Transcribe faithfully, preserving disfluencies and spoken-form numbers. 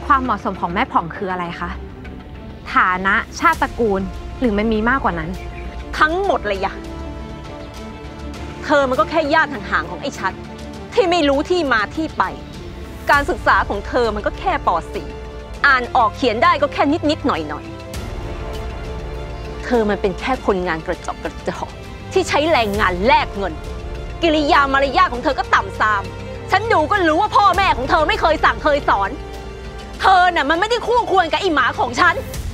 ความเหมาะสมของแม่ผ่องคืออะไรคะฐานะชาติตระกูลหรือมันมีมากกว่านั้นทั้งหมดเลยยะเธอมันก็แค่ญาติห่างๆของไอ้ชัดที่ไม่รู้ที่มาที่ไปการศึกษาของเธอมันก็แค่ป .สี่ อ่านออกเขียนได้ก็แค่นิดๆหน่อยๆเธอมันเป็นแค่คนงานกระจอกกระจอกที่ใช้แรงงานแลกเงินกิริยามารยาทของเธอก็ต่ำทรามฉันดูก็รู้ว่าพ่อแม่ของเธอไม่เคยสั่งเคยสอนเธอน่ะมันไม่ได้คู่ควรกับไอ้หมาของฉัน